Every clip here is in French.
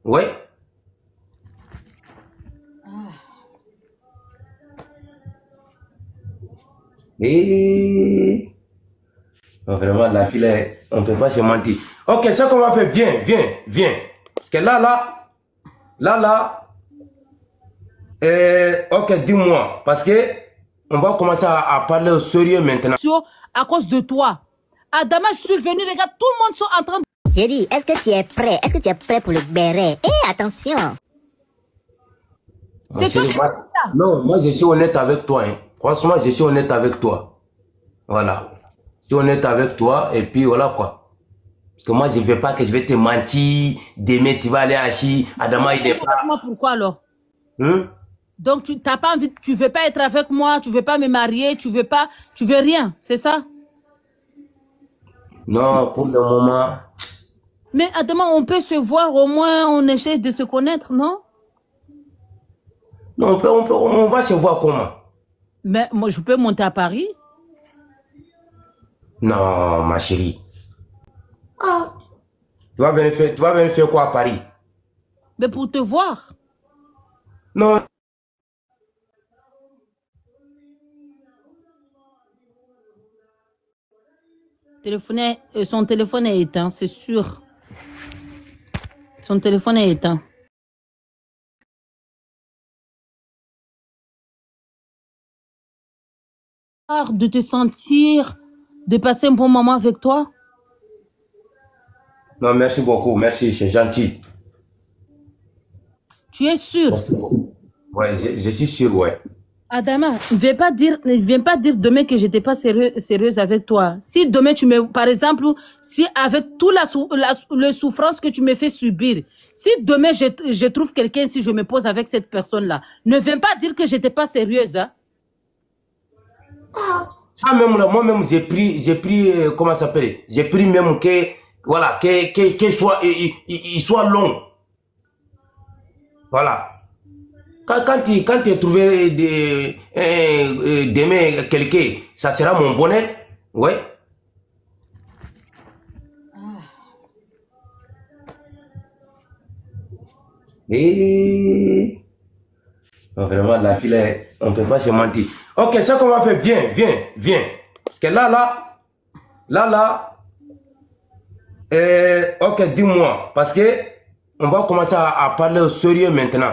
Ouais. Et... Non, vraiment, la fille, on ne peut pas se mentir. Ok, ce qu'on va faire, viens. Parce que ok, dis-moi. Parce que on va commencer à parler au sérieux maintenant. À cause de toi. Adama, je suis venu, regarde, tout le monde sont en train de... J'ai dit, est-ce que tu es prêt? Est-ce que tu es prêt pour le béret? Eh, attention! C'est toi qui ça. Non, moi je suis honnête avec toi. Hein. Franchement, je suis honnête avec toi. Voilà. Je suis honnête avec toi et puis voilà quoi. Parce que moi je ne veux pas que je vais te mentir. Demain tu vas aller à Chi. Adama il est pas... Moi, pourquoi alors? Donc tu n'as pas envie, tu veux pas être avec moi, tu veux pas me marier, tu veux rien, c'est ça? Non, pour le moment... Mais Adama, on peut se voir au moins, on essaie de se connaître, non? Non, on va se voir comment? Mais moi, je peux monter à Paris? Non, ma chérie. Tu vas venir faire quoi à Paris? Mais pour te voir. Non. Son téléphone est éteint, c'est sûr. Son téléphone est éteint. De te sentir, de passer un bon moment avec toi? Non, merci beaucoup, merci, c'est gentil. Tu es sûr? Ouais, je suis sûr, ouais. Adama, ne viens pas dire demain que je n'étais pas sérieuse avec toi. Si demain par exemple, si avec toute la souffrance que tu me fais subir, si demain je trouve quelqu'un, si je me pose avec cette personne-là, ne viens pas dire que je n'étais pas sérieuse, hein? Ça même là, moi-même j'ai pris, comment ça s'appelle? J'ai pris même que, voilà, qu'il soit long. Voilà. Quand tu trouves demain quelqu'un, ça sera mon bonheur. Ouais. Et... Non, vraiment, la fille, on ne peut pas se mentir. Ok, ce qu'on va faire, viens. Parce que ok, dis-moi. Parce que on va commencer à parler au sérieux maintenant.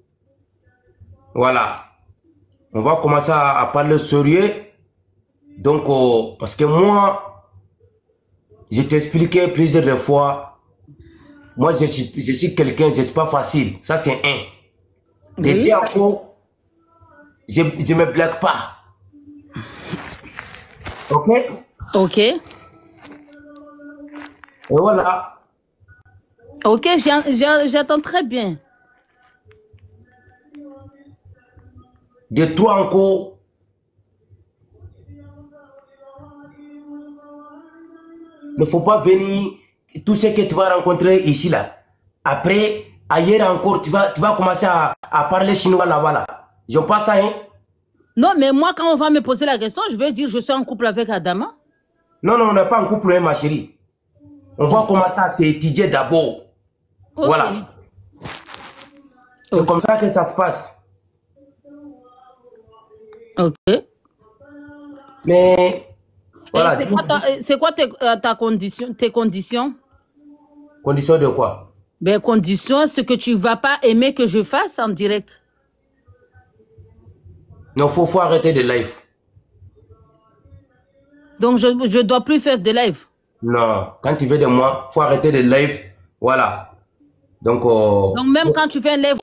Voilà. On va commencer à parler sérieux. Donc, parce que moi, je t'expliquais plusieurs fois, moi, je suis quelqu'un, je ne suis pas facile. Ça, c'est un. Oui. Encore, je ne me blague pas. Ok? Ok. Et voilà. Ok, j'attends très bien. De toi encore, il ne faut pas venir, tout ce que tu vas rencontrer ici, là. Après, ailleurs encore, tu vas commencer à parler chinois là-bas, là. J'aime pas ça, hein? Non, mais moi, quand on va me poser la question, je vais dire je suis en couple avec Adama. Non, on n'est pas en couple, hein, ma chérie. On va commencer à s'étudier d'abord. Okay. Voilà. C'est comme ça que ça se passe. Ok. Mais... Voilà. C'est quoi tes conditions? Conditions de quoi? Ben, conditions, c'est que tu ne vas pas aimer que je fasse en direct. Non, faut arrêter de live. Donc, je ne dois plus faire de live? Non, quand tu veux de moi, faut arrêter de live. Voilà. Donc même quand tu fais un live,